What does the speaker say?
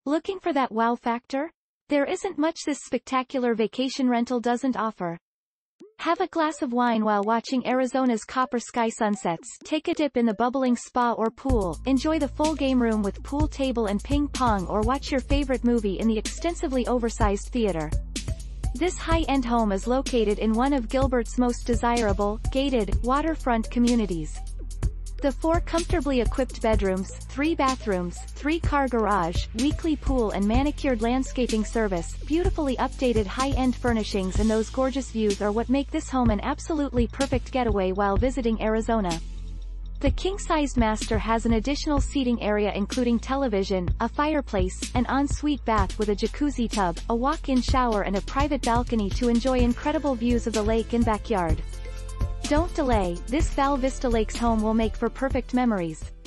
Looking for that wow factor? There isn't much this spectacular vacation rental doesn't offer. Have a glass of wine while watching Arizona's copper sky sunsets, take a dip in the bubbling spa or pool, enjoy the full game room with pool table and ping pong, or watch your favorite movie in the extensively oversized theater. This high-end home is located in one of Gilbert's most desirable, gated, waterfront communities. The 4 comfortably equipped bedrooms, 3 bathrooms, 3-car garage, weekly pool and manicured landscaping service, beautifully updated high-end furnishings and those gorgeous views are what make this home an absolutely perfect getaway while visiting Arizona. The king-sized master has an additional seating area including television, a fireplace, an en-suite bath with a jacuzzi tub, a walk-in shower and a private balcony to enjoy incredible views of the lake and backyard. Don't delay, this Val Vista Lakes home will make for perfect memories.